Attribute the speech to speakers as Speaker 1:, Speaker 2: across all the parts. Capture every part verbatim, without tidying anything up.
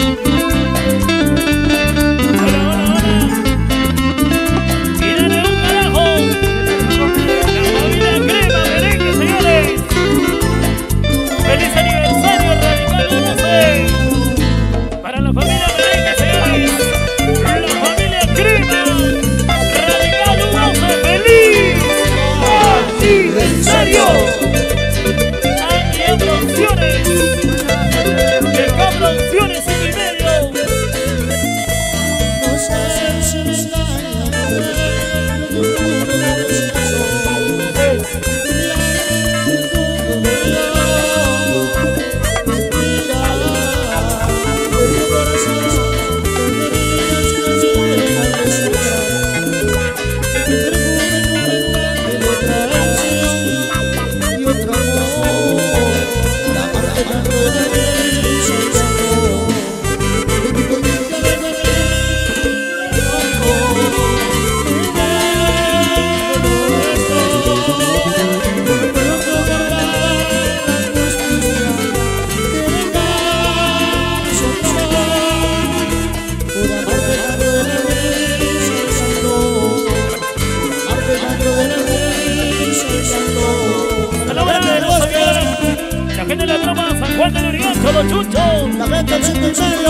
Speaker 1: Los chuchos,
Speaker 2: la gente del centro en serio.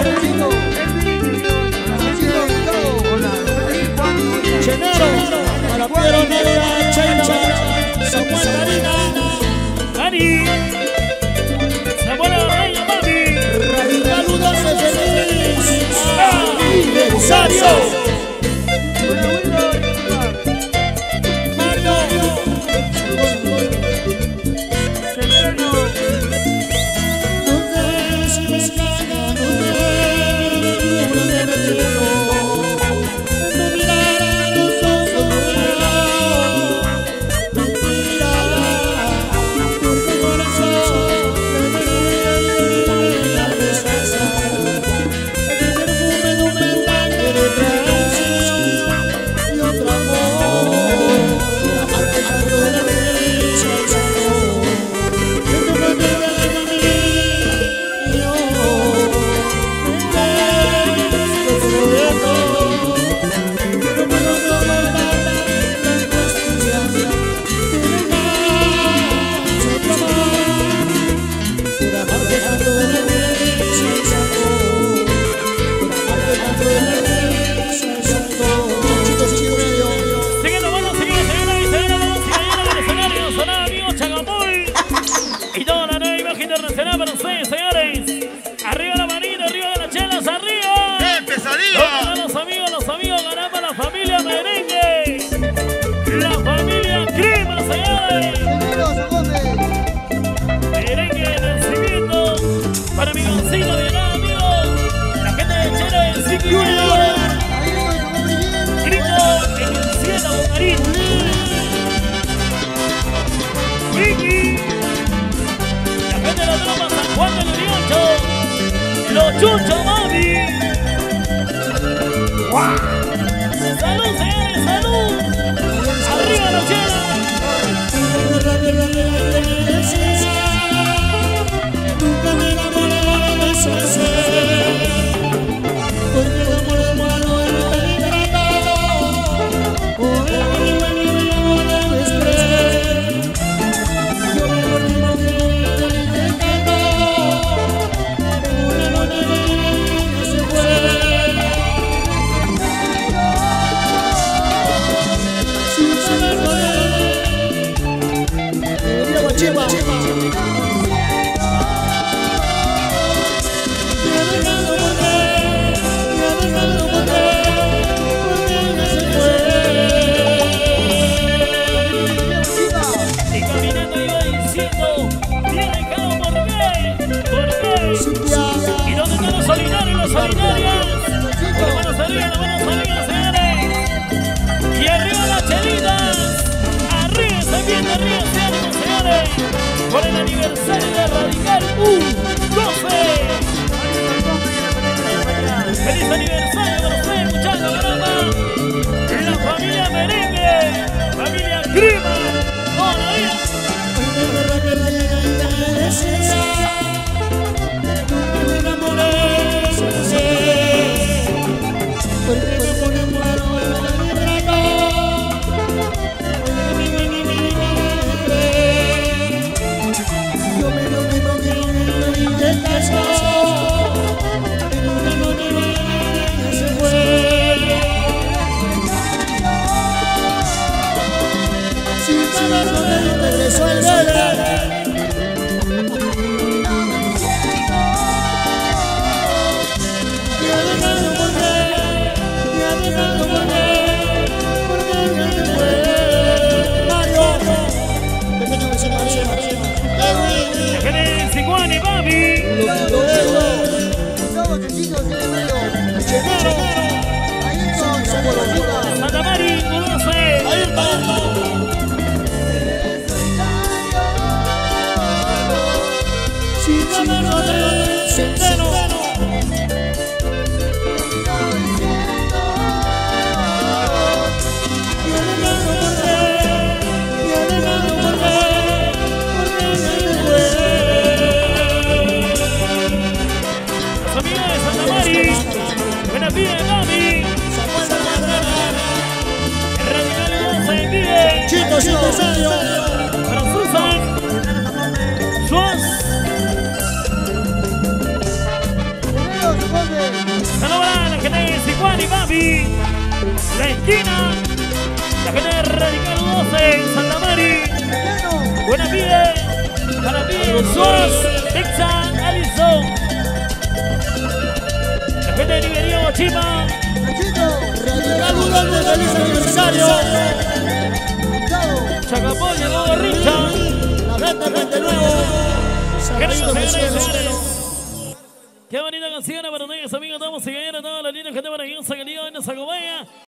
Speaker 2: Chenero, para Piero Negra, Chencha, Samuel Marina,
Speaker 1: Dani, Samuel Arreña, mami,
Speaker 2: Radical Uno feliz,
Speaker 1: aniversario. Internacional para ustedes, señores. Arriba la manita, arriba de las chelas, arriba.
Speaker 3: ¡Gente, salida!
Speaker 1: Los amigos, los amigos, ganamos la familia Merengue. La familia Crema, señores. Merengue de nacimiento. Para mi goncito de nada, amigos. La gente de Chela del Ciclo Junior. Grito en el cielo, Bocarín. Vicky. De la tropa San Juan del Uriancho, los chuchos, mami. ¡Wow! ¡Salud, señores, salud! ¡Arriba la chela!
Speaker 2: Nunca me enamoré de ese ser, porque el amor de malo es peligroso. Por el amor de mi estrés, yo me volví de Chima, Chima.
Speaker 1: Y caminando iba diciendo, viene cada por qué, por qué. ¿Y dónde están los solidarios y las solidarias? Las manos arriba, las manos arriba, señores. Y arriba las chelitas. Arriba, se viene, arriba, señores. Por el aniversario de Radical U doce. ¡Feliz aniversario para ustedes, muchachos! ¡Caramba! La familia Merengue, familia Crema, toda la vida.
Speaker 2: Nunca me enamoré. chico que regresó el bebé. Y ha dejado volver, y ha dejado volver, porque no te fue. Mario, pequeño vecino María, Edwin,
Speaker 1: La gente de Sicuani, papi.
Speaker 2: Loquito Edwin,
Speaker 3: Todos chiquitos de medio.
Speaker 2: Chenero,
Speaker 3: Ahí son,
Speaker 2: somos los chicos.
Speaker 1: Santa Mari, doce.
Speaker 2: Ahí está. Si no me rodees, sincero. Y ha dejado volver, y ha dejado volver, porque no te fue.
Speaker 1: Los amigos de Santa Mari. Buenas vidas, papi. Radical doce, vive.
Speaker 2: Chito, Chito, serio.
Speaker 1: Para Susan. Schwartz. Saludos a la gente de Sicuani, papi. La esquina. La gente de Radical doce, Santa Mari. Buenas vidas. Para ti, Schwartz. Texas, Allison. La gente de Liberia, Guachipa.
Speaker 2: Radical Udon de feliz aniversario.
Speaker 1: Chacapó llegó de Richard.
Speaker 2: La gente de nuevo. Saladito
Speaker 1: Señores,
Speaker 2: Mercedes.
Speaker 1: señores. Qué bonita canción para ustedes, amigos. Estamos siguiendo a todos los niños que te van a ir, que en esa acompaña.